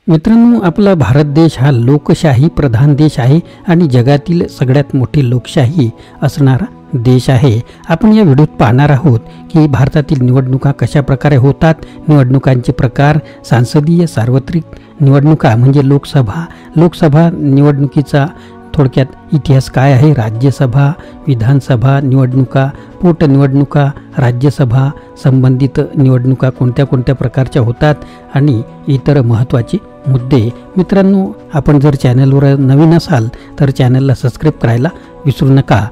मित्रांनो, आपला भारत देश हा लोकशाही प्रधान देश आहे आणि जगातील सगळ्यात मोठी लोकशाही असणारा देश आहे। आपण या व्हिडिओत पाहणार आहोत की भारतातील निवडणुका कशा प्रकारे होतात, निवडणुकांचे प्रकार, सांसदीय सार्वत्रिक निवडणुका म्हणजे लोकसभा निवडणुकीचा थोडक्यात इतिहास काय आहे, राज्यसभा, विधानसभा निवडणुका, पोटनिवडणुका, राज्यसभा संबंधित निवडणुका कोणत्या कोणत्या प्रकारच्या होतात आणि इतर महत्त्वाचे मुद्दे। मित्रांनो, आपण जर चॅनलवर नवीन असाल तर चॅनलला सबस्क्राईब करायला विसरू नका।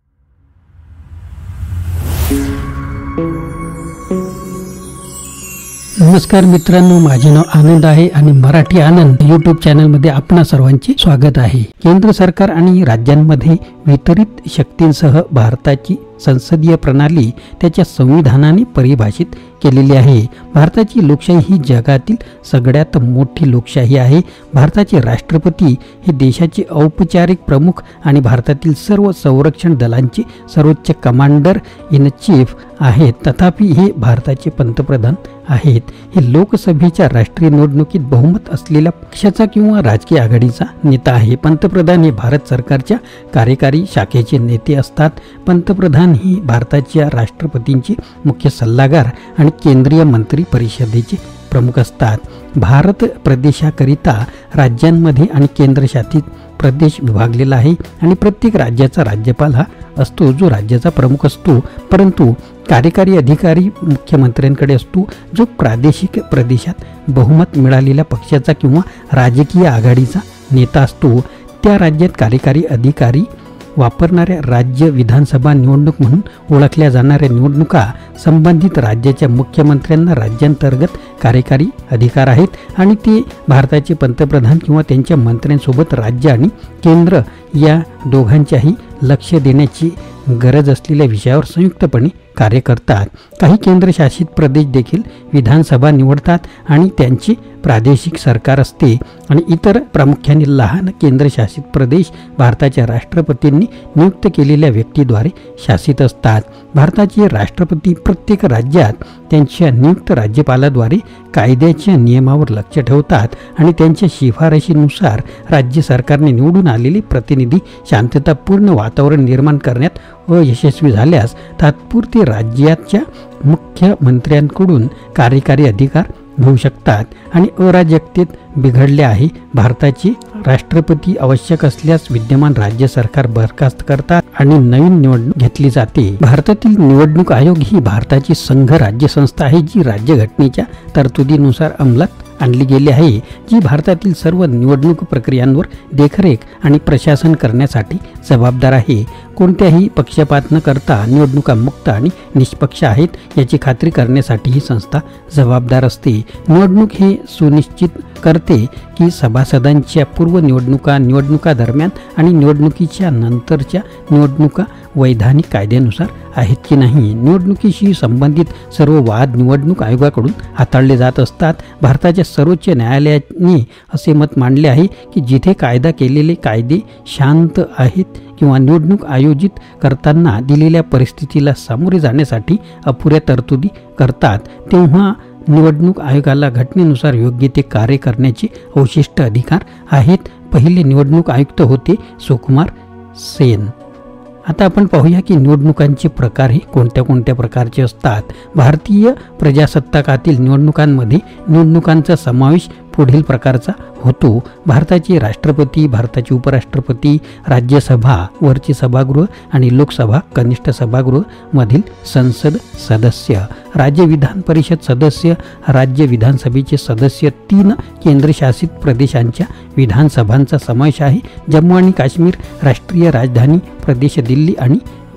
नमस्कार मित्रांनो, माझे नाव आनंद आहे आणि मराठी आनंद यूट्यूब चॅनलमध्ये आपणा सर्वांचे स्वागत आहे। केंद्र सरकार आणि राज्यांमध्ये वितरित शक्तींसह भारताची संसदीय प्रणाली त्याच्या संविधानाने परिभाषित केलेली आहे। भारताची लोकशाही ही जगातील सगळ्यात मोठी लोकशाही आहे। भारताचे राष्ट्रपती हे देशाचे औपचारिक प्रमुख आणि भारतातील सर्व संरक्षण दलांचे सर्वोच्च कमांडर इन चीफ आहेत। तथापि हे भारताचे पंतप्रधान आहेत। हे लोकसभेच्या राष्ट्रीय निवडणुकीत बहुमत असलेल्या पक्षाचा किंवा राजकीय आघाडीचा नेता आहे। पंतप्रधान हे भारत सरकारच्या कार्यकारी शाखेचे नेते असतात। पंतप्रधान ही भारताच्या राष्ट्रपतींचे मुख्य सल्लागार आणि केंद्रीय मंत्री परिषदेचे प्रमुख असतात। भारत प्रदेशाकरिता राज्यांमध्ये आणि केंद्रशासित प्रदेश विभागलेला आहे आणि प्रत्येक राज्याचा राज्यपाल हा असतो जो राज्याचा प्रमुख असतो, परंतु कार्यकारी अधिकारी मुख्यमंत्र्यांकडे असतो जो प्रादेशिक प्रदेशात बहुमत मिळालेल्या पक्षाचा किंवा राजकीय आघाडीचा नेता असतो। त्या राज्यात कार्यकारी अधिकारी वापरणाऱ्या राज्य विधानसभा निवडणूक म्हणून ओळखल्या जाणाऱ्या निवडणुका संबंधित राज्याच्या मुख्यमंत्र्यांना राज्यांतर्गत कार्यकारी अधिकार आहेत आणि ते भारताचे पंतप्रधान किंवा त्यांच्या मंत्र्यांसोबत राज्य आणि केंद्र या दोघांच्याही लक्ष देण्याची गरज असलेल्या विषयावर संयुक्तपणे कार्य करतात। काही केंद्रशासित प्रदेश देखील विधानसभा निवडतात आणि त्यांची प्रादेशिक सरकार असते आणि इतर प्रामुख्याने लहान केंद्रशासित प्रदेश भारताच्या राष्ट्रपतींनी नियुक्त केलेल्या व्यक्तीद्वारे शासित असतात। भारताचे राष्ट्रपती प्रत्येक राज्यात त्यांच्या नियुक्त राज्यपालाद्वारे कायद्याच्या नियमावर लक्ष ठेवतात आणि त्यांच्या शिफारशीनुसार राज्य सरकारने निवडून आलेले प्रतिनिधी शांततापूर्ण वातावरण निर्माण करण्यात अयशस्वी झाल्यास तात्पुरते राज्याच्या मुख्यमंत्र्यांकडून कार्यकारी अधिकार घेऊ शकतात आणि अराजकतेत बिघडले आहे। भारताचे राष्ट्रपती आवश्यक असल्यास विद्यमान राज्य सरकार बरखास्त करतात आणि नवीन निवडणूक घेतली जाते। भारतातील निवडणूक आयोग ही भारताची संघ राज्य संस्था आहे जी राज्यघटनेच्या तरतुदीनुसार अंमलात आणली गेली आहे, जी भारतातील सर्व निवडणूक प्रक्रियांवर देखरेख आणि प्रशासन करण्यासाठी जबाबदार आहे। कोणत्याही पक्षपात न करता निवडणुका मुक्त आणि निष्पक्ष आहेत याची खात्री करण्यासाठी ही संस्था जबाबदार असते। निवडणूक हे सुनिश्चित करते की सभासदांच्या पूर्व निवडणुका दरम्यान आणि निवडणुकीच्या नंतरच्या निवडणुका वैधानिक कायद्यानुसार आहेत की नाही। निवडणुकीशी संबंधित सर्व वाद निवडणूक आयोगाकडून हाताळले जात असतात। भारताच्या सर्वोच्च न्यायालयाने असे मत मांडले आहे की जिथे कायदा केलेले कायदे शांत आहेत किंवा निवडणूक आयोजित करताना दिलेल्या परिस्थितीला सामोरे जाण्यासाठी अपुऱ्या तरतुदी करतात, तेव्हा निवडणूक आयोगाला घटनेनुसार योग्य ते कार्य करण्याचे अवशिष्ट अधिकार आहेत। पहिले निवडणूक आयुक्त होते सुकुमार सेन। आता आपण पाहूया की निवडणुकांचे प्रकार हे कोणत्या कोणत्या प्रकारचे असतात। भारतीय प्रजासत्ताकातील निवडणुकांमध्ये निवडणुकांचा समावेश पुढील प्रकारचा होतो। भारताचे राष्ट्रपती, भारताचे उपराष्ट्रपती, राज्यसभा वरचे सभागृह आणि लोकसभा कनिष्ठ सभागृह मधील संसद सदस्य, राज्य विधान परिषद सदस्य, राज्य विधानसभेचे सदस्य, 3 केंद्रशासित प्रदेशांच्या विधानसभांचा समावेश आहे। जम्मू आणि काश्मीर, राष्ट्रीय राजधानी प्रदेश दिल्ली आणि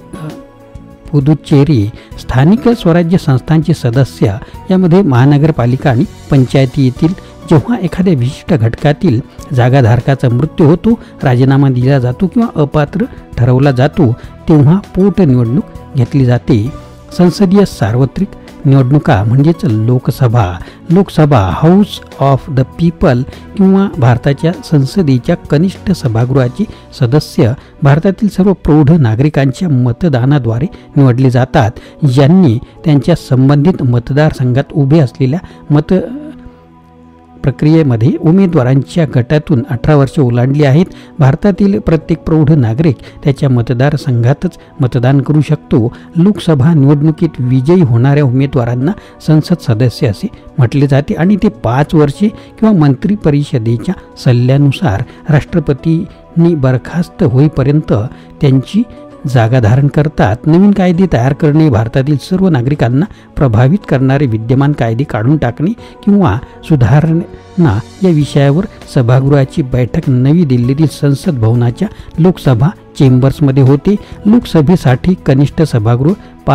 पुदुच्चेरी, स्थानिक स्वराज्य संस्थांचे सदस्य, यामध्ये महानगरपालिका आणि पंचायती येतील। जेव्हा एखाद्या विशिष्ट घटकातील जागाधारकाचा मृत्यू होतो, राजीनामा दिला जातो किंवा अपात्र ठरवला जातो, तेव्हा पोटनिवडणूक घेतली जाते। संसदीय सार्वत्रिक निवडणुका म्हणजेच Lok Sabha house of the people किंवा भारताच्या संसदेच्या कनिष्ठ सभागृहाचे सदस्य भारतातील सर्व प्रौढ नागरिकांच्या मतदानाद्वारे निवडले जातात, ज्यांनी त्यांच्या संबंधित मतदारसंघात उभे असलेल्या प्रक्रियेमध्ये उमेदवारांच्या गटातून 18 वर्षे ओलांडली आहेत. भारतातील प्रत्येक प्रौढ नागरिक त्याच्या मतदारसंघातच मतदान करू शकतो. लोकसभा निवडणुकीत विजयी होणाऱ्या उमेदवारांना संसद सदस्य असे म्हटले जाते आणि ते 5 वर्षे किंवा मंत्री परिषदेच्या सल्ल्यानुसार राष्ट्रपतींनी बरखास्त होईपर्यंत त्यांची जागा धारण करतात. नवीन कायदे तयार करणे, भारतातील सर्व नागरिकांना प्रभावित करणारे विद्यमान कायदे काढून टाकणे किंवा सुधारणा या विषयावर सभागृहाची बैठक नवी दिल्लीतील संसद भवनाच्या लोकसभा चेंबर्समध्ये होते. लोकसभेसाठी कनिष्ठ सभागृह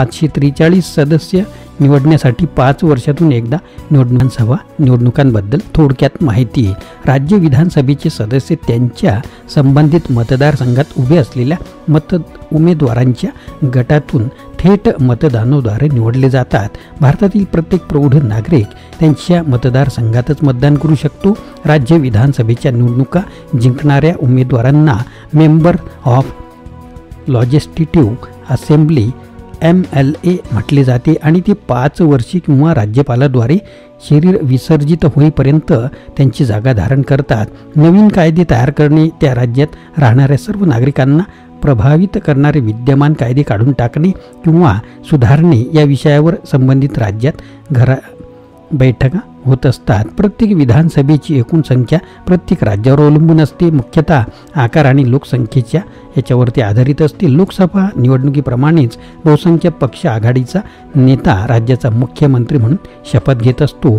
543 सदस्य निवडण्यासाठी 5 वर्षातून एकदा निवडणुकांबद्दल थोडक्यात माहिती. राज्य विधानसभेचे सदस्य त्यांच्या संबंधित मतदारसंघात उभे असलेल्या उमेदवारांच्या गटातून थेट मतदानाद्वारे निवडले जातात. भारतातील प्रत्येक प्रौढ नागरिक त्यांच्या मतदारसंघातच मतदान करू शकतो. राज्य विधानसभेच्या निवडणुका जिंकणाऱ्या उमेदवारांना member of legislative assembly MLA म्हटले जाते आणि ते 5 वर्षे किंवा राज्यपालाद्वारे शरीर विसर्जित होईपर्यंत त्यांची जागा धारण करतात. नवीन कायदे तयार करणे, त्या राज्यात राहणाऱ्या सर्व नागरिकांना प्रभावित करणारे विद्यमान कायदे काढून टाकणे किंवा सुधारणे या विषयावर संबंधित राज्यात बैठका होत असतात. प्रत्येक विधानसभेची एकूण संख्या प्रत्येक राज्यावर अवलंबून असते. मुख्यतः आकार आणि लोकसंख्येच्या याच्यावरती आधारित असते. लोकसभा निवडणुकीप्रमाणेच बहुसंख्य पक्ष आघाडीचा नेता राज्याचा मुख्यमंत्री म्हणून शपथ घेत असतो.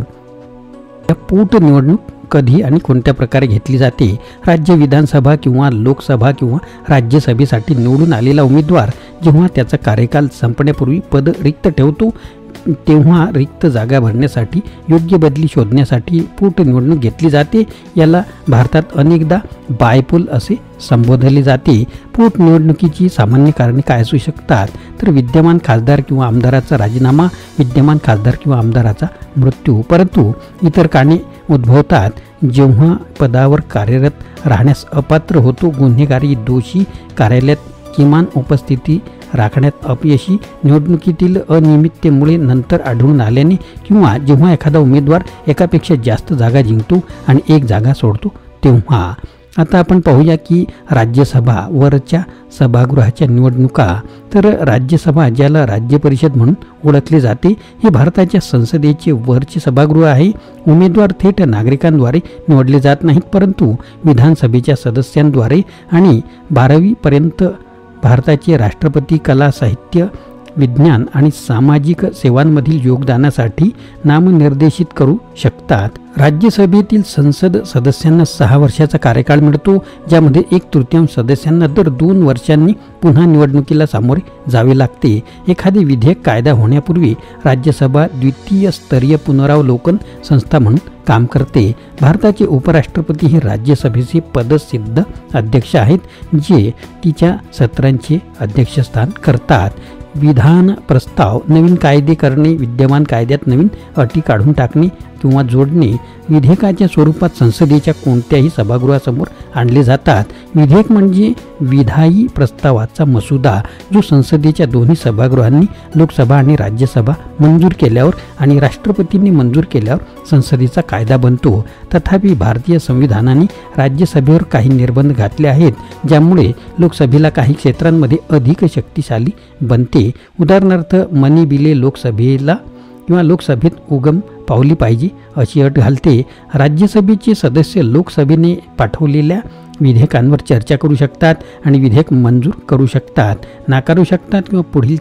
या पोटनिवडणूक कधी आणि कोणत्या प्रकारे घेतली जाते? राज्य विधानसभा किंवा लोकसभा किंवा राज्यसभेसाठी निवडून आलेला उमेदवार जेव्हा त्याचा कार्यकाल संपण्यापूर्वी पद रिक्त ठेवतो तेव्हा रिक्त जागा भरण्यासाठी योग्य बदली शोधण्यासाठी पोटनिवडणूक घेतली जाते. याला भारतात अनेकदा बायपोल असे संबोधले जाते. पोटनिवडणुकीची सामान्य कारणे काय असू शकतात? तर विद्यमान खासदार किंवा आमदाराचा राजीनामा, विद्यमान खासदार किंवा आमदाराचा मृत्यू. परंतु इतर कारणे उद्भवतात जेव्हा पदावर कार्यरत राहण्यास अपात्र होतो, गुन्हेगारी, दोषी कार्यालयात किमान उपस्थिती राखण्यात अपयशी, निवडणुकीतील अनियमिततेमुळे नंतर आढळून आल्याने किंवा जेव्हा एखादा उमेदवार एकापेक्षा जास्त जागा जिंकतो आणि एक जागा सोडतो तेव्हा. आता आपण पाहूया की राज्यसभा वरच्या सभागृहाच्या निवडणुका. तर राज्यसभा ज्याला राज्य परिषद म्हणून ओळखले जाते हे भारताच्या संसदेचे वरचे सभागृह आहे. उमेदवार थेट नागरिकांद्वारे निवडले जात नाहीत परंतु विधानसभेच्या सदस्यांद्वारे आणि 12वी पर्यंत भारताचे राष्ट्रपती कला, साहित्य, विज्ञान आणि सामाजिक सेवांमधील योगदानासाठी नामनिर्देशित करू शकतात. राज्यसभेतील संसद सदस्यांना 6 वर्षाचा कार्यकाळ मिळतो ज्यामध्ये 1/3 सदस्यांना दर 2 वर्षांनी पुन्हा निवडणुकीला सामोरे जावे लागते. एखादे विधेयक कायदा होण्यापूर्वी राज्यसभा द्वितीय स्तरीय पुनरावलोकन संस्था म्हणून काम करते. भारताचे उपराष्ट्रपती हे राज्यसभेचे पदसिद्ध अध्यक्ष आहेत जे तिच्या सत्रांचे अध्यक्षस्थान करतात. विधान प्रस्ताव, नवीन कायदे करणे, विद्यमान कायद्यात नवीन अटी काढून टाकणे किंवा जोडणे विधेयकाच्या स्वरूपात संसदेच्या कोणत्याही सभागृहासमोर आणले जातात. विधेयक म्हणजे विधायी प्रस्तावाचा मसुदा जो संसदेच्या दोन्ही सभागृहांनी लोकसभा आणि राज्यसभा मंजूर केल्यावर आणि राष्ट्रपतींनी मंजूर केल्यावर संसदेचा कायदा बनतो. तथापि भारतीय संविधानाने राज्यसभेवर काही निर्बंध घातले आहेत ज्यामुळे लोकसभेला काही क्षेत्रांमध्ये अधिक शक्तिशाली बनते. उदाहरणार्थ मनी बिले लोकसभेला किंवा लोकसभेत उगम पावली पाहिजे अशी अट घालते. राज्यसभेचे सदस्य लोकसभेने पाठवलेल्या विधेयकांवर चर्चा करू शकतात आणि विधेयक मंजूर करू शकतात, नाकारू शकतात किंवा पुढील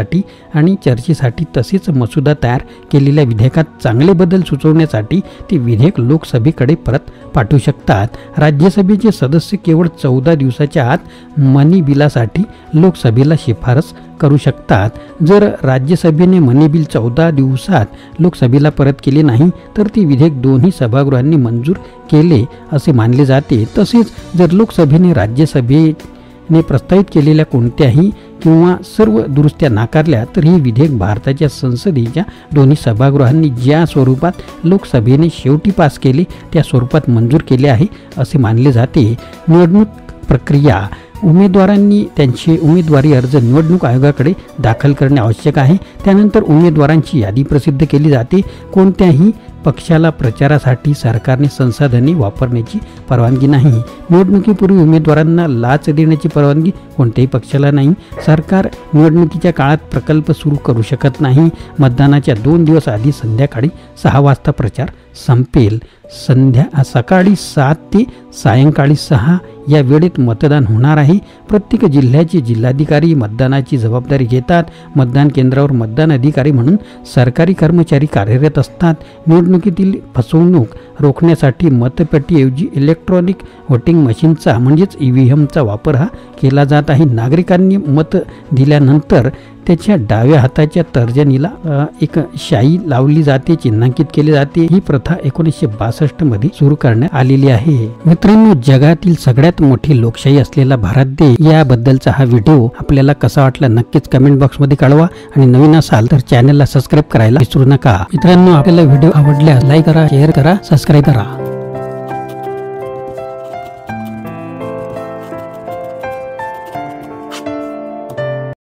चर्चेसाठी तसेच मसुदा तयार केलेल्या विधेयकात चांगले बदल सुचवण्यासाठी ते विधेयक लोकसभेकडे परत पाठवू शकतात. राज्यसभेचे सदस्य केवळ 14 दिवसाच्या आत मनी बिलासाठी लोकसभेला शिफारस करू शकतात. जर राज्यसभेने मनी बिल 14 दिवसात लोकसभेला परत केले नाही तर ते विधेयक दोन्ही सभागृहांनी मंजूर केले असे मानले जाते. तसेच जर लोकसभेने राज्यसभेने प्रस्तावित केलेल्या कोणत्याही किंवा सर्व दुरुस्त्या नाकारल्या तर हे विधेयक भारताच्या संसदेच्या दोन्ही सभागृहांनी ज्या स्वरूपात लोकसभेने शेवटी पास केले त्या स्वरूपात मंजूर केले आहे असे मानले जाते. निवडणूक प्रक्रिया, उमेदवारांनी त्यांचे उमेदवारी अर्ज निवडणूक आयोगाकडे दाखल करणे आवश्यक आहे। त्यानंतर उमेदवारांची यादी प्रसिद्ध केली जाते। कोणत्याही पक्षाला प्रचारासाठी सरकारने संसाधने वापरण्याची परवानगी नाही। निवडणुकीपूर्वी उमेदवारांना लाच देण्याची परवानगी कोणत्याही पक्षाला नाही। सरकार निवडणुकीच्या काळात प्रकल्प सुरू करू शकत नाही। मतदानाच्या 2 दिवस आधी संध्याकाळी 6 वाजता प्रचार संपेल। सकाळी 7 ते सायंकाळी 6 या वेळेत मतदान होणार आहे। प्रत्येक जिल्ह्याचे जिल्हाधिकारी मतदानाची जबाबदारी घेतात। मतदान केंद्रावर मतदान अधिकारी म्हणून सरकारी कर्मचारी कार्यरत असतात। निवडणुकीतील फसवणूक रोखण्यासाठी मतपेटीऐवजी इलेक्ट्रॉनिक व्होटिंग मशीनचा म्हणजेच EVMचा वापर हा केला जात आहे। नागरिकांनी मत दिल्यानंतर त्याच्या डाव्या हाताच्या तर्जनीला एक शाई लावली जाते, चिन्हांकित केले जाते। ही प्रथा 1962 मध्ये सुरू करण्यात आलेली आहे। मित्रांनो, जगातील सगळ्यात मोठी लोकशाही असलेला भारत देश याबद्दलचा हा व्हिडिओ आपल्याला कसा वाटला नक्कीच कमेंट बॉक्स मध्ये कळवा आणि नवीन असाल तर चॅनलला सबस्क्राईब करायला विसरू नका। मित्रांनो, आपल्याला व्हिडिओ आवडल्यास लाईक करा, शेअर करा, सबस्क्राईब करा।